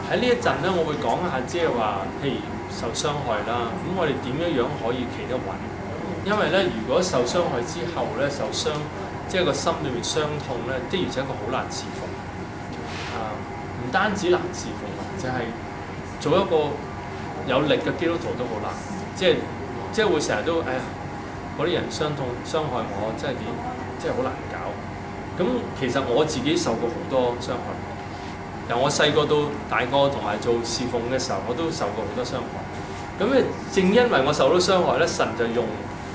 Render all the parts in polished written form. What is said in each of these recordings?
喺呢一陣咧，我會講下即係話，譬如受傷害啦，咁我哋點樣可以企得穩？因為咧，如果受傷害之後咧，受傷即係個心裏面傷痛咧，的而且確好難侍奉。唔單止難侍奉，就係做一個有力嘅基督徒都好難。即係會成日都哎呀，嗰啲人傷害我，真係點？真係好難搞。咁其實我自己受過好多傷害。由我細個到大個同埋做侍奉嘅時候，我都受過好多傷害。咁咧，正因為我受到傷害咧，神就用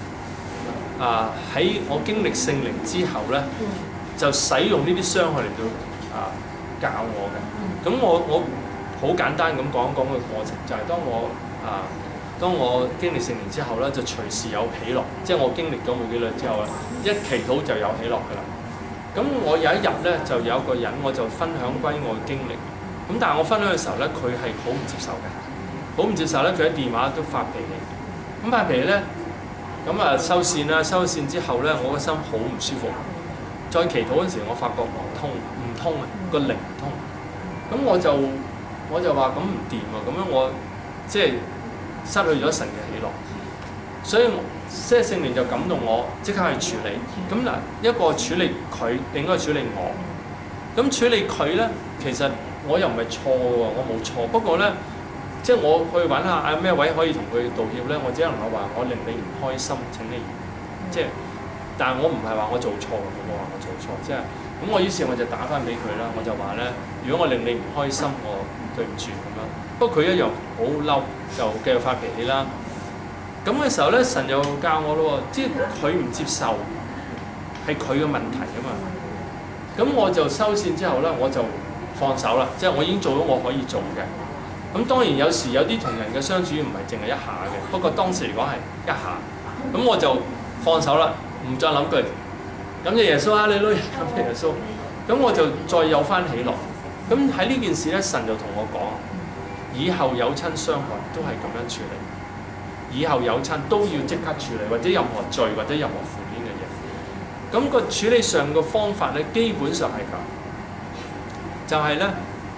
喺我經歷聖靈之後咧，就使用呢啲傷害嚟到教我嘅。咁我好簡單咁講一講個過程，就係當我經歷聖靈之後咧，就隨時有喜樂。即係我經歷咗冇幾耐之後咧，一祈禱就有喜樂㗎啦。咁我有一日咧，就有一個人，我就分享關於我嘅經歷。咁但係我分享嘅時候咧，佢係好唔接受嘅，好唔接受咧。佢喺電話都發脾氣。咁發脾氣咧，咁收線啦。收線之後咧，我個心好唔舒服。再祈禱嗰陣時，我發覺唔通啊，個靈唔通。咁我就話咁唔掂啊！咁樣我即係失去咗神嘅喜樂，所以即係聖靈就感動我，即刻去處理。咁嗱，一個處理佢，另一個處理我。咁處理佢咧，其實我又唔係錯喎，我冇錯。不過咧，即係我去揾下咩位可以同佢道歉咧，我只能夠話我令你唔開心，請你即係，但係我唔係話我做錯，我話我做錯，即係咁我於是我就打翻俾佢啦，我就話咧，如果我令你唔開心，我對唔住咁樣。不過佢一樣好嬲，就繼續發脾氣啦。咁嘅時候咧，神又教我咯喎，即係佢唔接受係佢嘅問題啊嘛。咁我就收線之後咧，我就放手啦，即係我已經做咗我可以做嘅。咁當然有時有啲同人嘅相處唔係淨係一下嘅，不過當時嚟講係一下。咁我就放手啦，唔再諗句感謝耶穌啊，你都感謝耶穌。咁我就再有翻喜樂。咁喺呢件事咧，神就同我講，以後有親傷害都係咁樣處理，以後有親都要即刻處理，或者任何罪或者任何負面嘅嘢。咁個處理上嘅方法咧，基本上係咁，就係咧，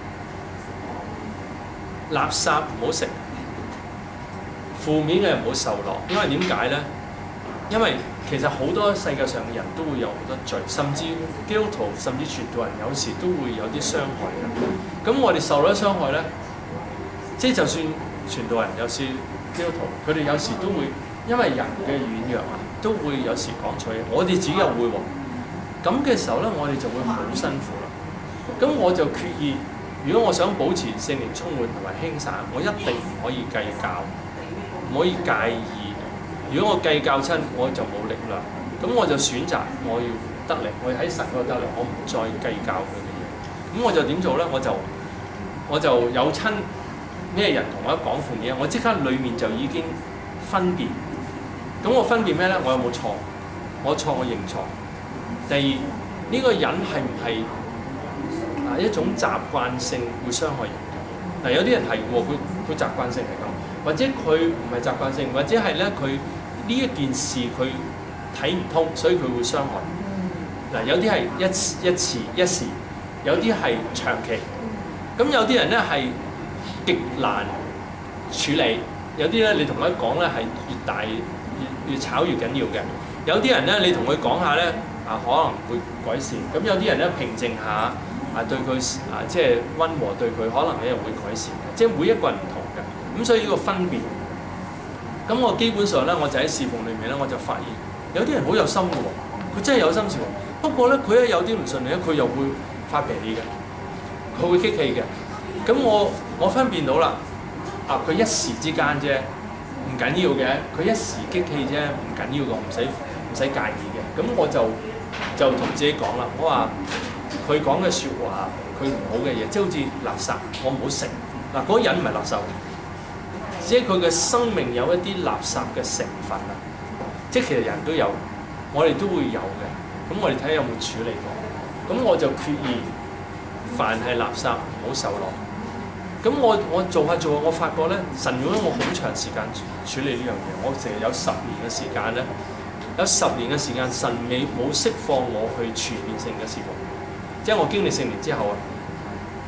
垃圾唔好食，負面嘅唔好受落。因為點解咧？因為其實好多世界上嘅人都會有好多罪，甚至基督徒甚至傳道人有時都會有啲傷害嘅。咁我哋受咗傷害咧，即係就算傳道人有時基督徒，佢哋有時都會因為人嘅軟弱啊，都會有時講錯嘢。我哋自己又會喎。咁嘅時候咧，我哋就會好辛苦啦。咁我就決意，如果我想保持聖靈充滿同埋輕省，我一定唔可以計較，唔可以介意。如果我計較親，我就冇力量。咁我就選擇我要得力，我要喺神嗰度得力，我唔再計較佢嘅嘢。咁我就點做咧？我就有親咩人同我講負面，我即刻裡面就已經分辨。咁我分辨咩咧？我有冇錯？我錯，我認錯。第二，呢個人係唔係一種習慣性會傷害人嘅？嗱，有啲人係喎，佢習慣性係咁，或者佢唔係習慣性，或者係咧佢呢一件事佢睇唔通，所以佢會傷害。嗱，有啲係一時，有啲係長期。咁有啲人咧係極難處理，有啲咧你同佢講咧係越大越炒越緊要嘅。有啲人咧你同佢講下咧可能會改善。咁有啲人咧平靜下對佢即係溫和對佢，可能你又會改善嘅。即係每一個人唔同嘅。咁所以呢個分別。咁我基本上咧，我就喺侍奉裏面咧，我就發現有啲人好有心嘅喎，佢真係有心侍奉。不過咧，佢一有啲唔順利咧，佢又會發脾氣嘅，佢會激氣嘅。咁我分辨到啦，佢一時之間啫，唔緊要嘅，佢一時激氣啫，唔緊要嘅，唔使介意嘅。咁我就同自己講啦，我話佢講嘅説話，佢唔好嘅嘢，即係好似垃圾，我唔好食。嗱，嗰個人唔係垃圾。即係佢嘅生命有一啲垃圾嘅成分啊！即係其實人都有，我哋都會有嘅。咁我哋睇下有冇處理過。咁我就決意，凡係垃圾唔好受落。咁我做下，我發覺咧，神用咗我好長時間處理呢樣嘢。我成日有10年嘅時間咧，有10年嘅時間，神冇釋放我去全面性嘅侍奉。即係我經歷聖靈之後啊，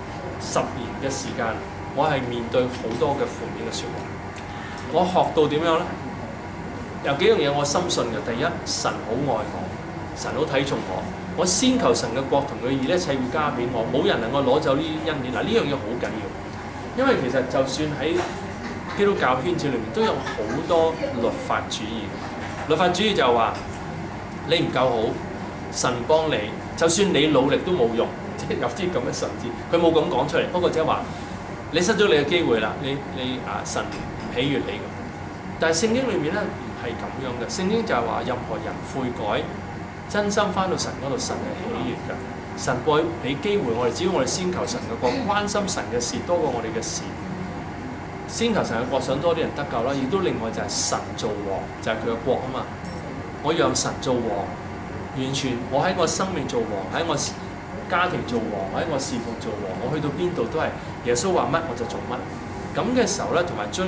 10年嘅時間，我係面對好多嘅負面嘅説話。我學到點樣咧？有幾樣嘢我深信嘅。第一，神好愛我，神好睇重我。我先求神嘅國同佢義，一切會加俾我。冇人能夠攞走呢啲恩典。嗱，呢樣嘢好緊要，因為其實就算喺基督教圈子裏面都有好多律法主義。律法主義就係話你唔夠好，神幫你，就算你努力都冇用，即係有啲咁嘅神志。佢冇咁講出嚟，不過即係話你失咗你嘅機會啦，你神唔喜悅你咁。但係聖經裏面咧唔係咁樣嘅，聖經就係話任何人悔改，真心翻到神嗰度，神係喜悅㗎。神會俾機會我哋，只要我哋先求神嘅國，關心神嘅事多過我哋嘅事。先求神嘅國，想多啲人得救啦，亦都另外就係神做王，就係佢嘅國啊嘛。我讓神做王，完全我喺我生命做王，喺我家庭做王，喺我侍奉做王，我去到邊度都係耶穌話乜我就做乜。咁嘅時候咧，同埋將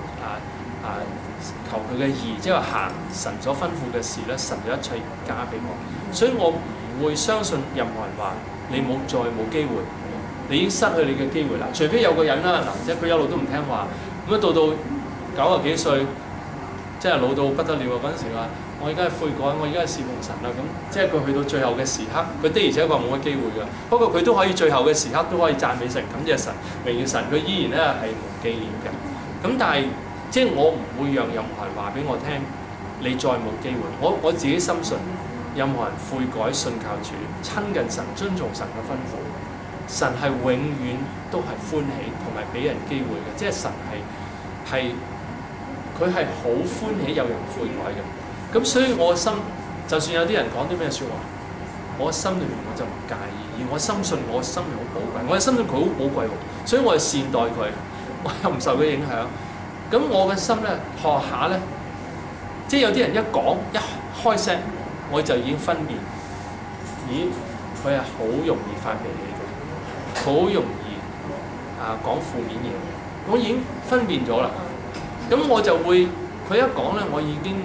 求佢嘅義，即係話行神所吩咐嘅事咧，神就一切加俾我。所以我唔會相信任何人話你再冇機會。你已經失去你嘅機會啦，除非有個人啦，嗱，即係佢一路都唔聽話，咁到90幾歲，即係老到不得了啊！嗰陣時話，我而家係悔改，我而家係侍奉神啦，咁即係佢去到最後嘅時刻，佢的而且確冇乜機會㗎。不過佢都可以最後嘅時刻都可以讚美神，感謝神，榮耀神，佢依然咧係無紀念嘅。咁但係即係我唔會讓任何人話俾我聽，你再冇機會。我自己深信，任何人悔改、信靠主、親近神、遵從神嘅吩咐。神係永遠都係歡喜同埋俾人機會嘅，即係神佢係好歡喜有人悔改嘅。咁所以我嘅心，就算有啲人講啲咩説話，我心裏面我就唔介意，而我深信我嘅生命好寶貴，我係深信佢好寶貴喎，所以我係善待佢，我又唔受佢影響。咁我嘅心咧學下咧，即係有啲人一講一開聲，我就已經分辨，咦，佢係好容易發脾氣。好容易講負面嘢，我已經分辨咗啦。咁我就會佢一講咧，我已經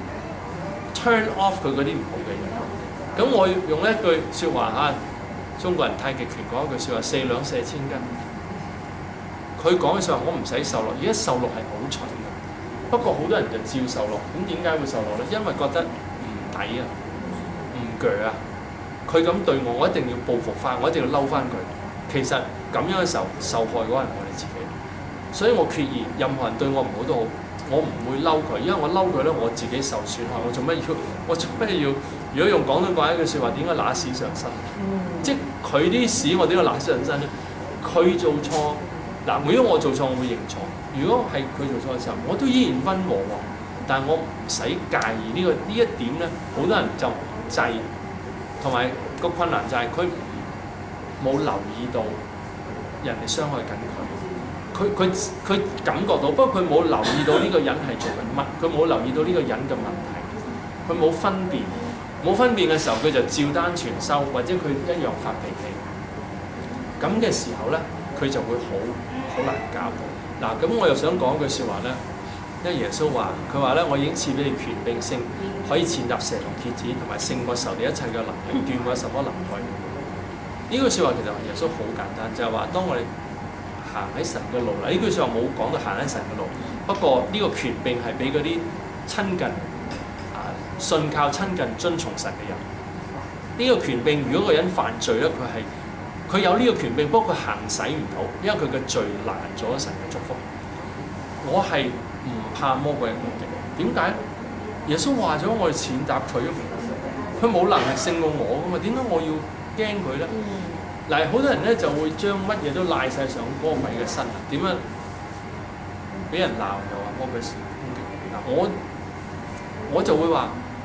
turn off 佢嗰啲唔好嘅嘢。咁我用一句説話嚇，中國人太極拳講一句説話，4兩射千斤。佢講嘅説話我唔使受落，而家受落係好蠢嘅。不過好多人就照受落，咁點解會受落咧？因為覺得唔抵啊，唔鋸啊。佢咁對我，我一定要報復翻，我一定要嬲翻佢。其實咁樣嘅時候，受害嗰個係我哋自己，所以我決意，任何人對我唔好都好，我唔會嬲佢，因為我嬲佢咧，我自己受損害。我做咩要？如果用廣東話一句説話，點解揦屎上身？即係佢啲屎，我點解揦屎上身咧？佢做錯嗱，如果我做錯，我會認錯。如果係佢做錯嘅時候，我都依然溫和喎。但係我唔使介意呢一點咧，好多人就唔制，同埋個困難就係佢冇留意到人哋傷害緊佢感覺到，不過佢冇留意到呢個人係做緊乜，佢冇留意到呢個人嘅問題，佢冇分辨嘅時候，佢就照單全收，或者佢一樣發脾氣。咁嘅時候咧，佢就會好難搞。嗱，咁我又想講句説話咧，因為耶穌話，佢話咧，我已經賜俾你權柄性，可以踐踏蛇同蠍子，同埋勝過仇敵一切嘅能力，斷過什麼能耐。呢句説話其實耶穌好簡單，就係話當我哋行喺神嘅路啦。呢句説話冇講到行喺神嘅路，不過呢個權柄係俾嗰啲親近信靠、親近、遵從神嘅人。呢個權柄，如果個人犯罪咧，佢有呢個權柄，不過佢行使唔到，因為佢嘅罪攔咗神嘅祝福。我係唔怕魔鬼嘅攻擊，點解？耶穌話咗我哋踐踏佢，佢冇能力勝過我噶嘛？點解我要驚佢咧？嗱，好多人咧就會將乜嘢都賴晒上魔鬼嘅身啊！點樣俾人鬧又話魔鬼攻擊？嗱，我就會話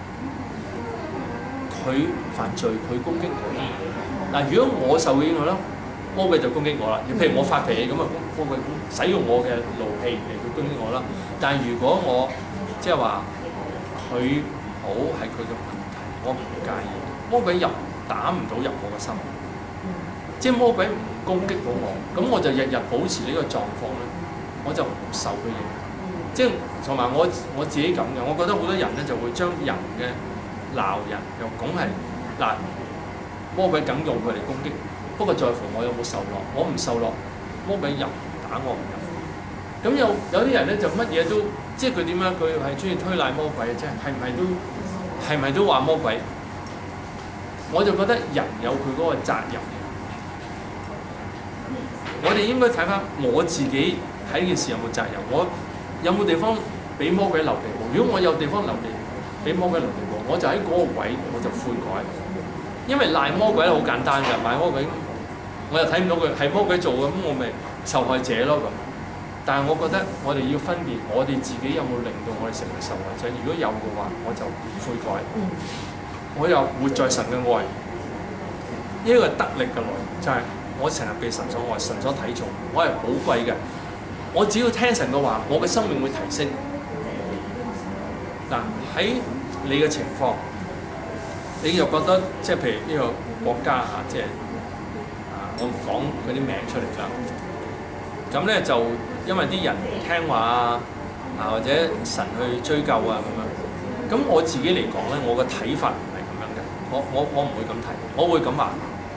佢犯罪，佢攻擊我。嗱，如果我受影響咧，魔鬼就攻擊我啦。譬如我發脾氣咁啊，魔鬼使用我嘅怒氣嚟到攻擊我啦。但係如果我即係話佢好係佢嘅問題，我唔介意。魔鬼打唔到入我嘅心，即係魔鬼唔攻擊到我，咁我就日日保持呢個狀況咧，我就唔受佢影響。即係同埋我自己咁嘅，我覺得好多人咧就會將人嘅鬧人又講係嗱，魔鬼梗用佢嚟攻擊不過在乎我有冇受落。我唔受落，魔鬼入打我唔入。咁有啲人咧就乜嘢都，即係佢點樣？佢係中意推賴魔鬼嘅啫，係咪都話魔鬼？我就覺得人有佢嗰個責任。我哋應該睇翻我自己喺呢件事有冇責任，我有冇地方俾魔鬼留地步？如果我有地方留地俾魔鬼留地步，我就喺嗰個位我就悔改。因為賴魔鬼好簡單㗎，賴魔鬼我又睇唔到佢係魔鬼做嘅，咁我咪受害者咯咁。但係我覺得我哋要分別，我哋自己有冇令到我哋成為受害者？如果有嘅話，我就悔改。我又活在神嘅愛，呢個得力嘅來源就係我成日被神所愛，神所睇重，我係寶貴嘅。我只要聽神嘅話，我嘅生命會提升。嗱，喺你嘅情況，你又覺得即係譬如呢個國家嚇，即係我唔講嗰啲名出嚟啦。咁咧就因為啲人唔聽話啊，或者神去追究啊咁樣。咁我自己嚟講咧，我嘅睇法唔係咁樣嘅。我唔會咁睇，我會咁話。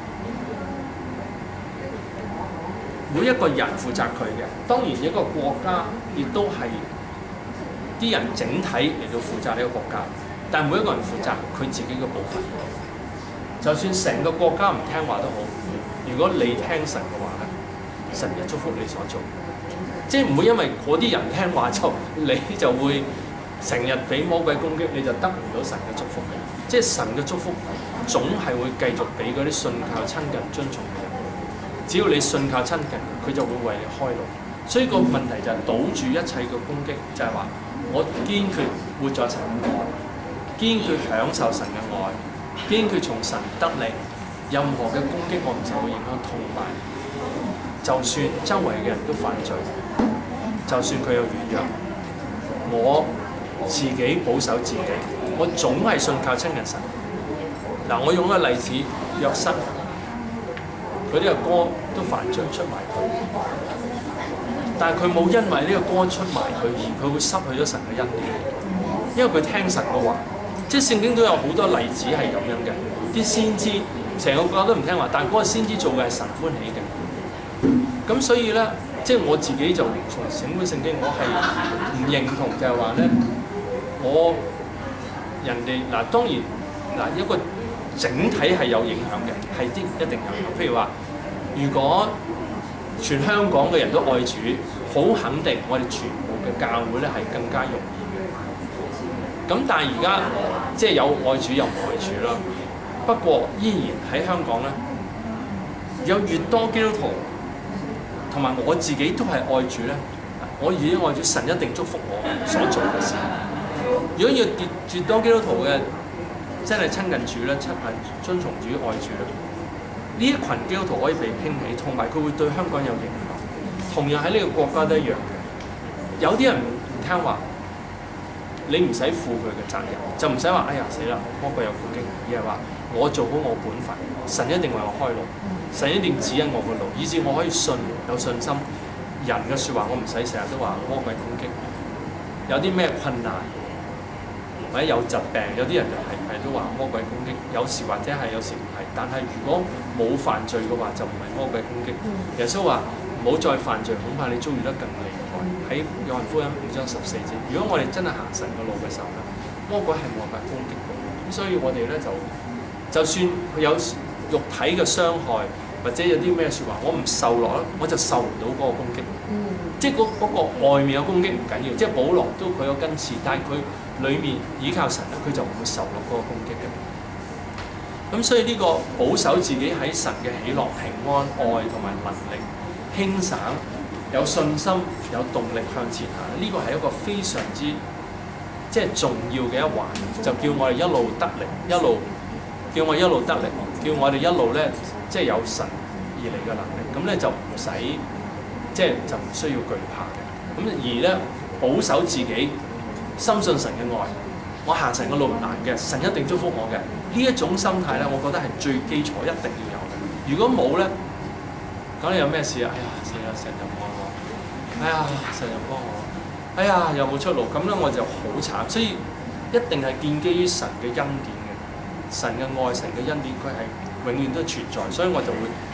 每一個人負責佢嘅，當然一個國家亦都係啲人整體嚟到負責呢個國家，但係每一個人負責佢自己嘅部分。就算成個國家唔聽話都好，如果你聽神嘅話咧，神嘅祝福你所做，即係唔會因為嗰啲人聽話就你就會成日俾魔鬼攻擊，你就得唔到神嘅祝福嘅。即係神嘅祝福總係會繼續俾嗰啲信靠親近遵從嘅人。只要你信靠親近，佢就會為你開路。所以個問題就係堵住一切嘅攻擊，就係話我堅決活在神嘅愛，堅決享受神嘅愛，堅決從神得利。任何嘅攻擊我唔受影響，同埋就算周圍嘅人都犯罪，就算佢有軟弱，我自己保守自己，我總係信靠親近神。嗱，我用一個例子，約瑟。佢呢個歌都犯罪出賣佢，但係佢冇因為呢個歌出賣佢而佢會失去咗神嘅恩典，因為佢聽神嘅話。即係聖經都有好多例子係咁樣嘅，啲先知成個國家都唔聽話，但係嗰個先知做嘅係神歡喜嘅。咁所以咧，即係我自己就從整本聖經，我係唔認同就係話咧，我人哋嗱當然嗱一個。整體係有影響嘅，係一定有影響。譬如話，如果全香港嘅人都愛主，好肯定我哋全部嘅教會咧係更加容易嘅。咁但係而家即係有愛主有唔愛主啦。不過依然喺香港咧，有越多基督徒同埋我自己都係愛主咧，我已經愛主，神一定祝福我所做嘅事。如果要越多基督徒嘅，真係親近主咧，遵從主愛主咧，呢一群基督徒可以被興起，同埋佢會對香港有影響。同樣喺呢個國家都一樣嘅。有啲人唔聽話，你唔使負佢嘅責任，就唔使話哎呀死啦，魔鬼有攻擊，而係話我做好我本分，神一定為我開路，神一定指引我嘅路，以至我可以有信心。人嘅説話我唔使成日都話魔鬼攻擊，有啲咩困難或者有疾病，有啲人就係都話魔鬼攻擊，有時或者係，有時唔係。但係如果冇犯罪嘅話，就唔係魔鬼攻擊。耶穌話唔好再犯罪，恐怕你遭遇得更厲害。喺約翰福音5章14節，如果我哋真係行神嘅路嘅時候咧，魔鬼係冇辦法攻擊到。咁所以我哋咧就算佢有肉體嘅傷害，或者有啲咩説話，我唔受落咧，我就受唔到嗰個攻擊。即係嗰個外面嘅攻擊唔緊要，即係保羅都佢有根刺，但係佢裏面依靠神咧，佢就唔會受落嗰個攻擊嘅。咁所以呢個保守自己喺神嘅喜樂、平安、愛同埋能力、輕省、有信心、有動力向前行，呢個係一個非常之即係重要嘅一環，就叫我哋一路得力，叫我一路得力，叫我哋一路咧即係有神而嚟嘅能力。咁咧就唔使即係就唔需要懼怕嘅。咁而咧保守自己。深信神嘅愛，我行神嘅路唔難嘅，神一定祝福我嘅。呢一種心態咧，我覺得係最基礎，一定要有嘅。如果冇咧，咁你有咩事啊？哎呀死啦！神又幫我，哎呀神又幫我，哎呀又冇出路，咁咧我就好慘。所以一定係建基於神嘅恩典嘅，神嘅愛、神嘅恩典，佢係永遠都存在。所以我就會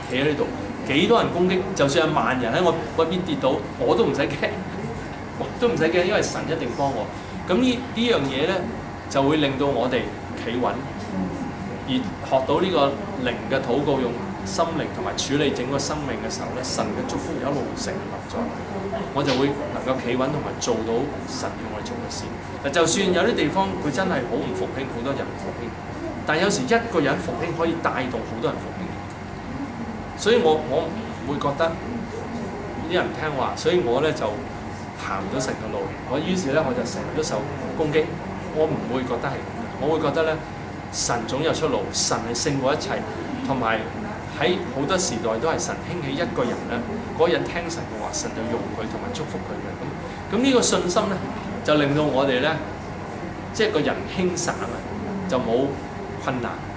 企喺呢度，幾多人攻擊，就算有萬人喺我嗰邊跌倒，我都唔使驚，我都唔使驚，因為神一定幫我。咁呢樣嘢咧，就會令到我哋企穩，而學到呢個靈嘅禱告，用心靈同埋處理整個生命嘅時候咧，神嘅祝福一路承落咗，我就會能夠企穩同埋做到神要我哋做嘅事。嗱，就算有啲地方佢真係好唔復興，好多人唔復興，但有時一個人復興可以帶動好多人復興。所以我會覺得啲人唔聽話，所以我咧就行唔到神嘅路。我於是咧我就成日都受攻擊。我唔會覺得係咁嘅，我會覺得咧神總有出路，神係勝過一切，同埋喺好多時代都係神興起一個人咧，嗰個人聽神嘅話，神就用佢同埋祝福佢嘅。咁呢個信心咧就令到我哋咧，即係個人輕省啊，就冇困難。